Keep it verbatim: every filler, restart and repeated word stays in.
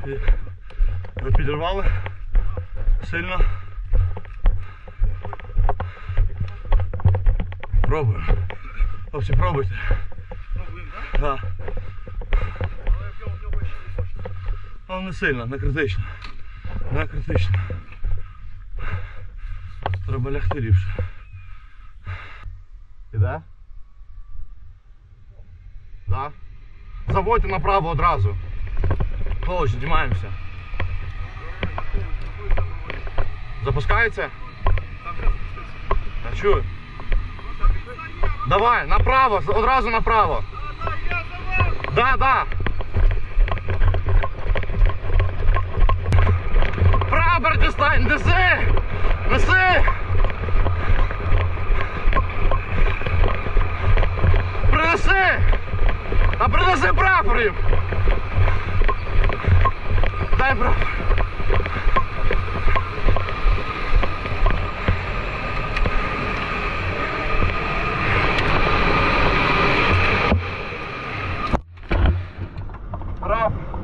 Ви підірвали сильно. Пробуємо. Хлопці, пробуйте. Пробуємо, так? Так. Але в нього, в нього ще не можна. Але не сильно, не критично. Не критично. Треба лягти ліпше. Іде? Да? Заводьте направо одразу. Колодж, знімаємося. Запускається? Там вже запустився. Я чую. Давай, направо, одразу направо. Да, да. Прапор дістань, неси! Неси! Принеси! А принеси прапорів! Дай прапор! Прапор!